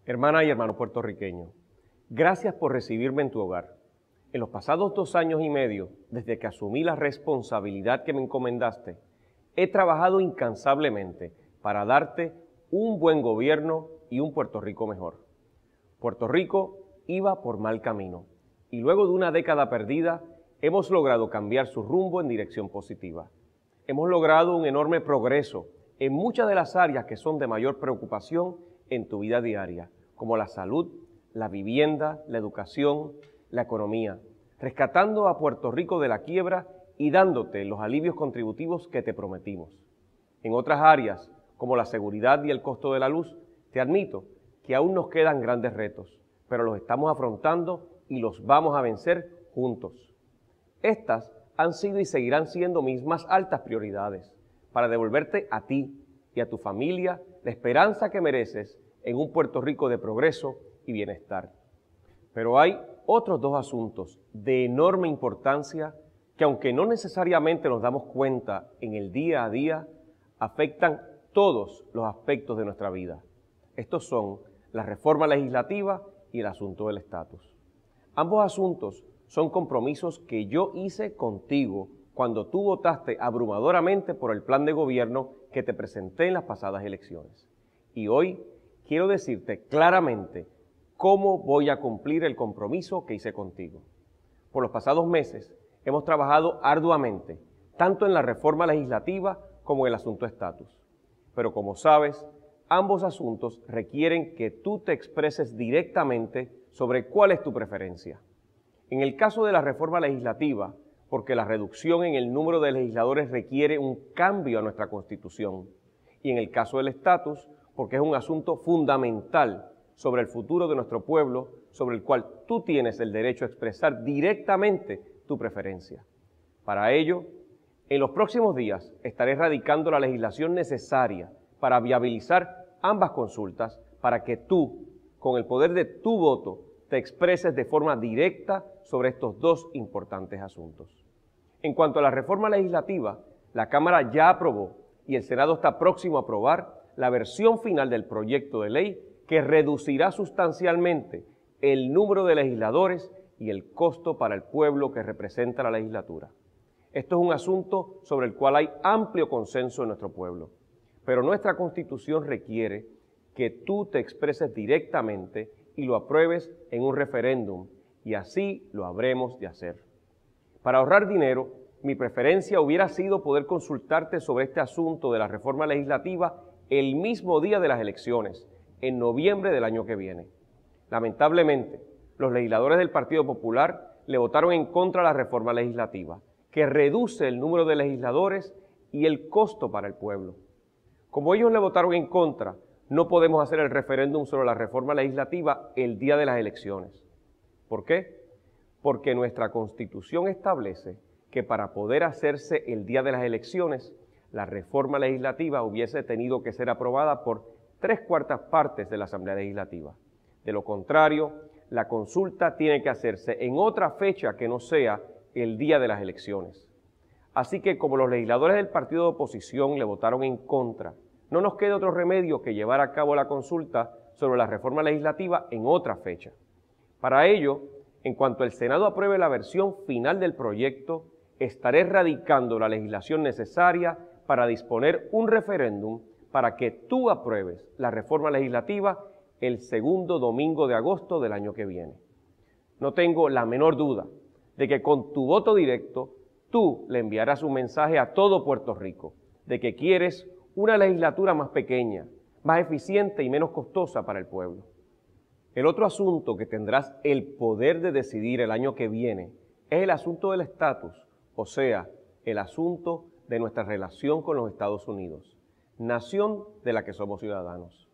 Hermana y hermano puertorriqueño, gracias por recibirme en tu hogar. En los pasados 2 años y medio, desde que asumí la responsabilidad que me encomendaste, he trabajado incansablemente para darte un buen gobierno y un Puerto Rico mejor. Puerto Rico iba por mal camino y luego de una década perdida, hemos logrado cambiar su rumbo en dirección positiva. Hemos logrado un enorme progreso en muchas de las áreas que son de mayor preocupación en tu vida diaria, como la salud, la vivienda, la educación, la economía, rescatando a Puerto Rico de la quiebra y dándote los alivios contributivos que te prometimos. En otras áreas, como la seguridad y el costo de la luz, te admito que aún nos quedan grandes retos, pero los estamos afrontando y los vamos a vencer juntos. Estas han sido y seguirán siendo mis más altas prioridades para devolverte a ti y a tu familia la esperanza que mereces en un Puerto Rico de progreso y bienestar. Pero hay otros 2 asuntos de enorme importancia que, aunque no necesariamente nos damos cuenta en el día a día, afectan todos los aspectos de nuestra vida. Estos son la reforma legislativa y el asunto del estatus. Ambos asuntos son compromisos que yo hice contigo cuando tú votaste abrumadoramente por el plan de gobierno que te presenté en las pasadas elecciones. Y hoy quiero decirte claramente cómo voy a cumplir el compromiso que hice contigo. Por los pasados meses hemos trabajado arduamente, tanto en la reforma legislativa como en el asunto estatus. Pero como sabes, ambos asuntos requieren que tú te expreses directamente sobre cuál es tu preferencia. En el caso de la reforma legislativa, porque la reducción en el número de legisladores requiere un cambio a nuestra Constitución. Y en el caso del estatus, porque es un asunto fundamental sobre el futuro de nuestro pueblo, sobre el cual tú tienes el derecho a expresar directamente tu preferencia. Para ello, en los próximos días estaré radicando la legislación necesaria para viabilizar ambas consultas para que tú, con el poder de tu voto, te expreses de forma directa sobre estos 2 importantes asuntos. En cuanto a la reforma legislativa, la Cámara ya aprobó y el Senado está próximo a aprobar la versión final del proyecto de ley que reducirá sustancialmente el número de legisladores y el costo para el pueblo que representa la legislatura. Esto es un asunto sobre el cual hay amplio consenso en nuestro pueblo, pero nuestra Constitución requiere que tú te expreses directamente y lo apruebes en un referéndum, y así lo habremos de hacer. Para ahorrar dinero, mi preferencia hubiera sido poder consultarte sobre este asunto de la reforma legislativa el mismo día de las elecciones, en noviembre del año que viene. Lamentablemente, los legisladores del Partido Popular le votaron en contra de la reforma legislativa, que reduce el número de legisladores y el costo para el pueblo. Como ellos le votaron en contra, no podemos hacer el referéndum sobre la reforma legislativa el día de las elecciones. ¿Por qué? Porque nuestra Constitución establece que para poder hacerse el día de las elecciones, la reforma legislativa hubiese tenido que ser aprobada por 3/4 partes de la Asamblea Legislativa. De lo contrario, la consulta tiene que hacerse en otra fecha que no sea el día de las elecciones. Así que como los legisladores del partido de oposición le votaron en contra, no nos queda otro remedio que llevar a cabo la consulta sobre la reforma legislativa en otra fecha. Para ello, en cuanto el Senado apruebe la versión final del proyecto, estaré radicando la legislación necesaria para disponer un referéndum para que tú apruebes la reforma legislativa el segundo domingo de agosto del año que viene. No tengo la menor duda de que con tu voto directo, tú le enviarás un mensaje a todo Puerto Rico de que quieres una legislatura más pequeña, más eficiente y menos costosa para el pueblo. El otro asunto que tendrás el poder de decidir el año que viene es el asunto del estatus, o sea, el asunto de nuestra relación con los Estados Unidos, nación de la que somos ciudadanos.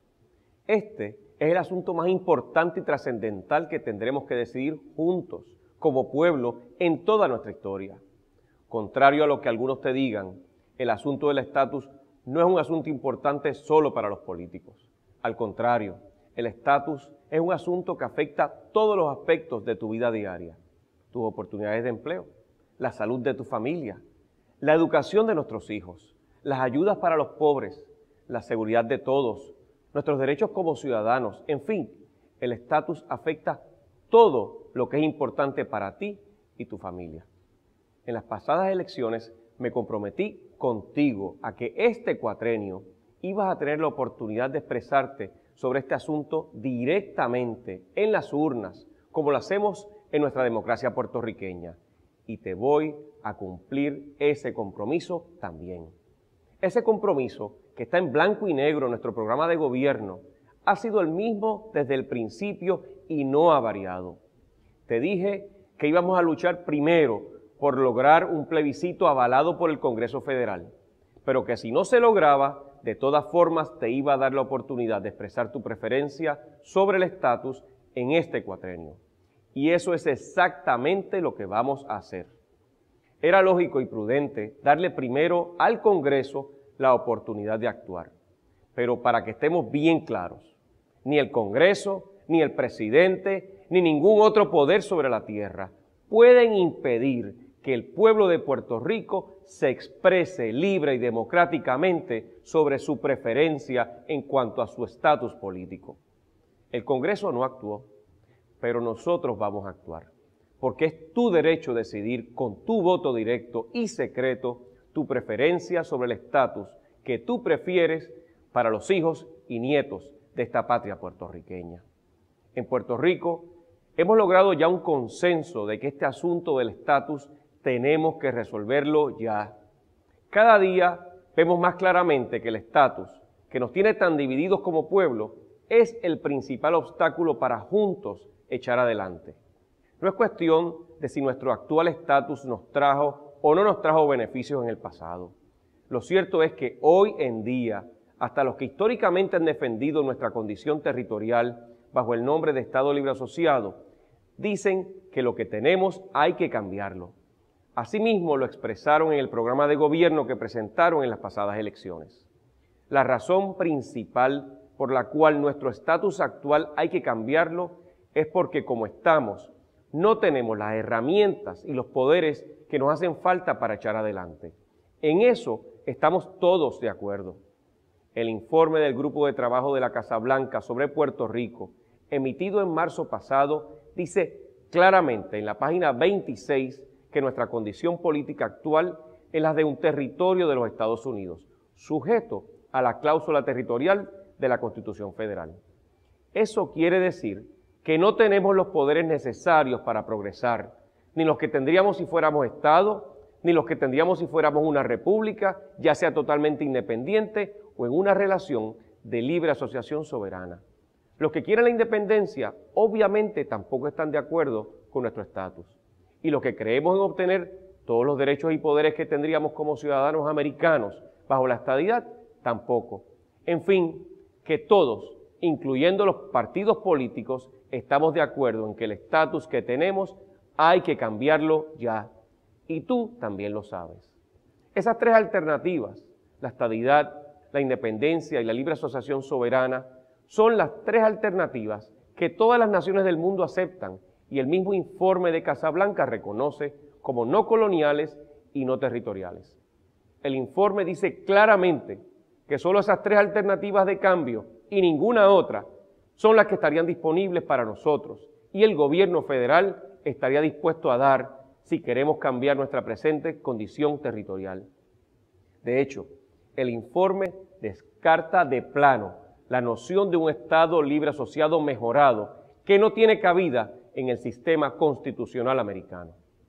Este es el asunto más importante y trascendental que tendremos que decidir juntos, como pueblo, en toda nuestra historia. Contrario a lo que algunos te digan, el asunto del estatus no es un asunto importante solo para los políticos. Al contrario, el estatus es un asunto que afecta todos los aspectos de tu vida diaria, tus oportunidades de empleo, la salud de tu familia, la educación de nuestros hijos, las ayudas para los pobres, la seguridad de todos, nuestros derechos como ciudadanos, en fin, el estatus afecta todo lo que es importante para ti y tu familia. En las pasadas elecciones me comprometí contigo a que este cuatrenio ibas a tener la oportunidad de expresarte sobre este asunto directamente en las urnas, como lo hacemos en nuestra democracia puertorriqueña. Y te voy a cumplir ese compromiso también. Ese compromiso, que está en blanco y negro en nuestro programa de gobierno, ha sido el mismo desde el principio y no ha variado. Te dije que íbamos a luchar primero por lograr un plebiscito avalado por el Congreso Federal, pero que si no se lograba, de todas formas te iba a dar la oportunidad de expresar tu preferencia sobre el estatus en este cuatrenio. Y eso es exactamente lo que vamos a hacer. Era lógico y prudente darle primero al Congreso la oportunidad de actuar. Pero para que estemos bien claros, ni el Congreso, ni el presidente, ni ningún otro poder sobre la tierra pueden impedir que el pueblo de Puerto Rico se exprese libre y democráticamente sobre su preferencia en cuanto a su estatus político. El Congreso no actuó, pero nosotros vamos a actuar, porque es tu derecho decidir con tu voto directo y secreto tu preferencia sobre el estatus que tú prefieres para los hijos y nietos de esta patria puertorriqueña. En Puerto Rico hemos logrado ya un consenso de que este asunto del estatus tenemos que resolverlo ya. Cada día vemos más claramente que el estatus, que nos tiene tan divididos como pueblo, es el principal obstáculo para juntos echar adelante. No es cuestión de si nuestro actual estatus nos trajo o no nos trajo beneficios en el pasado. Lo cierto es que hoy en día, hasta los que históricamente han defendido nuestra condición territorial bajo el nombre de Estado Libre Asociado, dicen que lo que tenemos hay que cambiarlo. Asimismo lo expresaron en el programa de gobierno que presentaron en las pasadas elecciones. La razón principal por la cual nuestro estatus actual hay que cambiarlo es porque como estamos, no tenemos las herramientas y los poderes que nos hacen falta para echar adelante. En eso estamos todos de acuerdo. El informe del Grupo de Trabajo de la Casa Blanca sobre Puerto Rico, emitido en marzo pasado, dice claramente en la página 26 que nuestra condición política actual es la de un territorio de los Estados Unidos, sujeto a la cláusula territorial de la Constitución Federal. Eso quiere decir que no tenemos los poderes necesarios para progresar, ni los que tendríamos si fuéramos Estado, ni los que tendríamos si fuéramos una república, ya sea totalmente independiente o en una relación de libre asociación soberana. Los que quieren la independencia, obviamente tampoco están de acuerdo con nuestro estatus. Y los que creemos en obtener todos los derechos y poderes que tendríamos como ciudadanos americanos bajo la estadidad, tampoco. En fin, que todos, incluyendo los partidos políticos, estamos de acuerdo en que el estatus que tenemos hay que cambiarlo ya. Y tú también lo sabes. Esas tres alternativas, la estadidad, la independencia y la libre asociación soberana, son las tres alternativas que todas las naciones del mundo aceptan y el mismo informe de Casablanca reconoce como no coloniales y no territoriales. El informe dice claramente que solo esas tres alternativas de cambio y ninguna otra son las que estarían disponibles para nosotros y el gobierno federal estaría dispuesto a dar si queremos cambiar nuestra presente condición territorial. De hecho, el informe descarta de plano la noción de un Estado libre asociado mejorado que no tiene cabida en el sistema constitucional americano.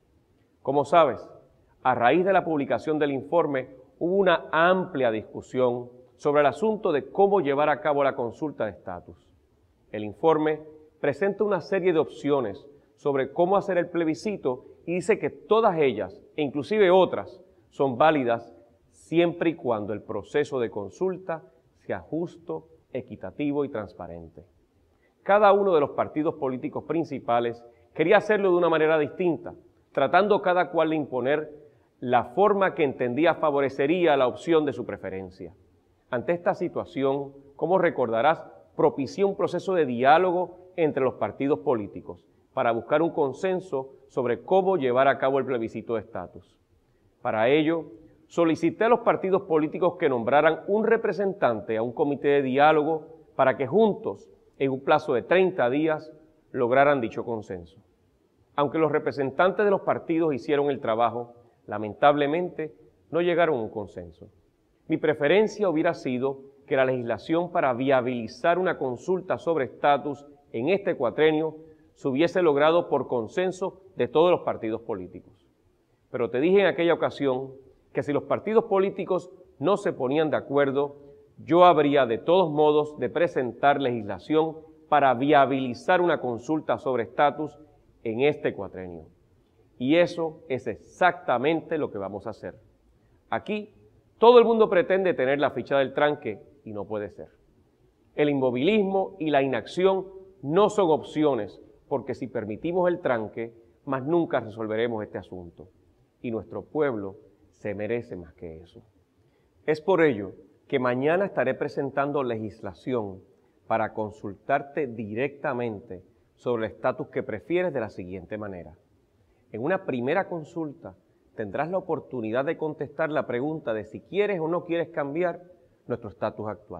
Como sabes, a raíz de la publicación del informe hubo una amplia discusión sobre el asunto de cómo llevar a cabo la consulta de estatus. El informe presenta una serie de opciones sobre cómo hacer el plebiscito y dice que todas ellas, e inclusive otras, son válidas siempre y cuando el proceso de consulta sea justo, equitativo y transparente. Cada uno de los partidos políticos principales quería hacerlo de una manera distinta, tratando cada cual de imponer la forma que entendía favorecería la opción de su preferencia. Ante esta situación, como recordarás, propició un proceso de diálogo entre los partidos políticos para buscar un consenso sobre cómo llevar a cabo el plebiscito de estatus. Para ello, solicité a los partidos políticos que nombraran un representante a un comité de diálogo para que juntos en un plazo de 30 días, lograran dicho consenso. Aunque los representantes de los partidos hicieron el trabajo, lamentablemente no llegaron a un consenso. Mi preferencia hubiera sido que la legislación para viabilizar una consulta sobre estatus en este cuatrenio se hubiese logrado por consenso de todos los partidos políticos. Pero te dije en aquella ocasión que si los partidos políticos no se ponían de acuerdo, yo habría de todos modos de presentar legislación para viabilizar una consulta sobre estatus en este cuatrenio. Y eso es exactamente lo que vamos a hacer. Aquí todo el mundo pretende tener la ficha del tranque y no puede ser. El inmovilismo y la inacción no son opciones, porque si permitimos el tranque, más nunca resolveremos este asunto. Y nuestro pueblo se merece más que eso. Es por ello que mañana estaré presentando legislación para consultarte directamente sobre el estatus que prefieres de la siguiente manera. En una primera consulta tendrás la oportunidad de contestar la pregunta de si quieres o no quieres cambiar nuestro estatus actual.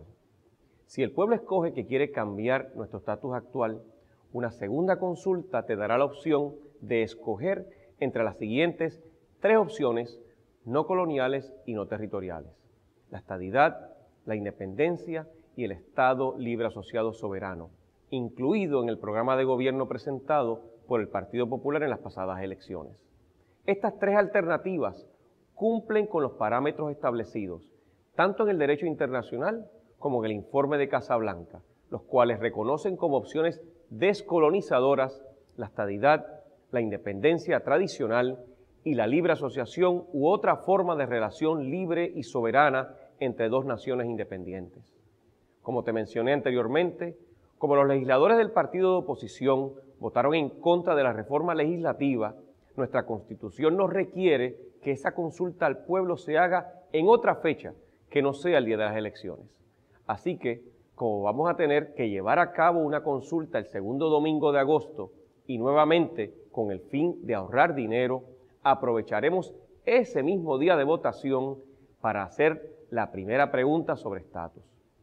Si el pueblo escoge que quiere cambiar nuestro estatus actual, una segunda consulta te dará la opción de escoger entre las siguientes 3 opciones no coloniales y no territoriales: la estadidad, la independencia y el Estado libre asociado soberano, incluido en el programa de gobierno presentado por el Partido Popular en las pasadas elecciones. Estas 3 alternativas cumplen con los parámetros establecidos, tanto en el derecho internacional como en el informe de Casablanca, los cuales reconocen como opciones descolonizadoras la estadidad, la independencia tradicional y la libre asociación u otra forma de relación libre y soberana entre 2 naciones independientes. Como te mencioné anteriormente, como los legisladores del partido de oposición votaron en contra de la reforma legislativa, nuestra Constitución nos requiere que esa consulta al pueblo se haga en otra fecha que no sea el día de las elecciones. Así que, como vamos a tener que llevar a cabo una consulta el segundo domingo de agosto y nuevamente con el fin de ahorrar dinero, aprovecharemos ese mismo día de votación para hacer la primera pregunta sobre estatus.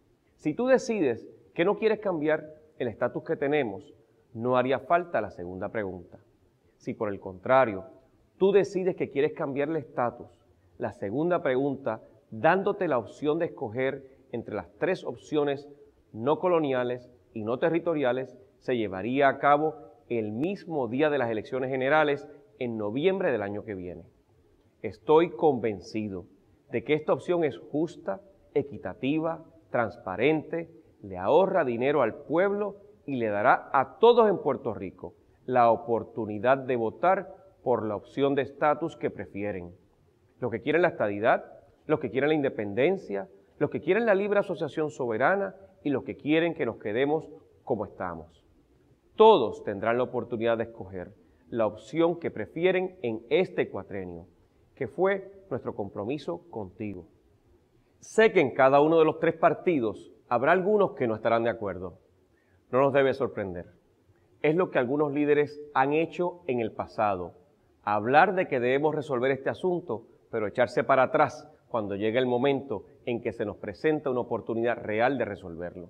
Si tú decides que no quieres cambiar el estatus que tenemos, no haría falta la segunda pregunta. Si por el contrario, tú decides que quieres cambiar el estatus, la segunda pregunta, dándote la opción de escoger entre las 3 opciones no coloniales y no territoriales, se llevaría a cabo el mismo día de las elecciones generales en noviembre del año que viene. Estoy convencido de que esta opción es justa, equitativa, transparente, le ahorra dinero al pueblo y le dará a todos en Puerto Rico la oportunidad de votar por la opción de estatus que prefieren. Los que quieren la estadidad, los que quieren la independencia, los que quieren la libre asociación soberana y los que quieren que nos quedemos como estamos. Todos tendrán la oportunidad de escoger la opción que prefieren en este cuatrenio, que fue nuestro compromiso contigo. Sé que en cada uno de los 3 partidos habrá algunos que no estarán de acuerdo. No nos debe sorprender. Es lo que algunos líderes han hecho en el pasado. Hablar de que debemos resolver este asunto, pero echarse para atrás cuando llega el momento en que se nos presenta una oportunidad real de resolverlo.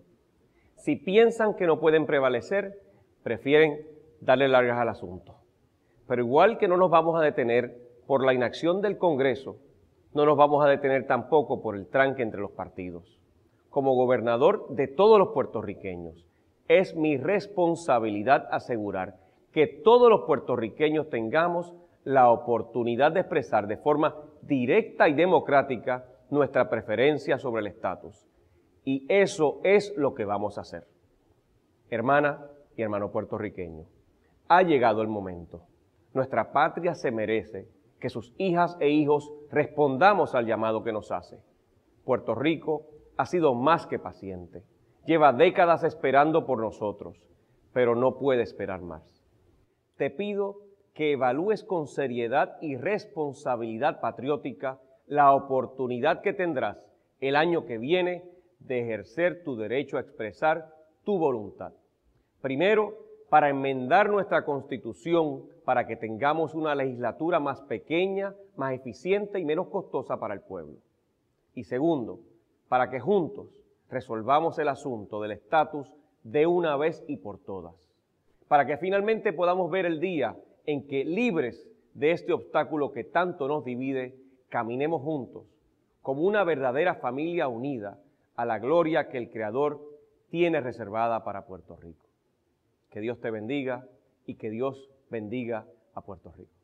Si piensan que no pueden prevalecer, prefieren darle largas al asunto. Pero igual que no nos vamos a detener por la inacción del Congreso, no nos vamos a detener tampoco por el tranque entre los partidos. Como gobernador de todos los puertorriqueños, es mi responsabilidad asegurar que todos los puertorriqueños tengamos la oportunidad de expresar de forma directa y democrática nuestra preferencia sobre el estatus. Y eso es lo que vamos a hacer. Hermana y hermano puertorriqueño, ha llegado el momento. Nuestra patria se merece que sus hijas e hijos respondamos al llamado que nos hace. Puerto Rico ha sido más que paciente. Lleva décadas esperando por nosotros, pero no puede esperar más. Te pido que evalúes con seriedad y responsabilidad patriótica la oportunidad que tendrás el año que viene de ejercer tu derecho a expresar tu voluntad. Primero, para enmendar nuestra Constitución para que tengamos una legislatura más pequeña, más eficiente y menos costosa para el pueblo. Y segundo, para que juntos resolvamos el asunto del estatus de una vez y por todas, para que finalmente podamos ver el día en que, libres de este obstáculo que tanto nos divide, caminemos juntos como una verdadera familia unida a la gloria que el Creador tiene reservada para Puerto Rico. Que Dios te bendiga y que Dios bendiga a Puerto Rico.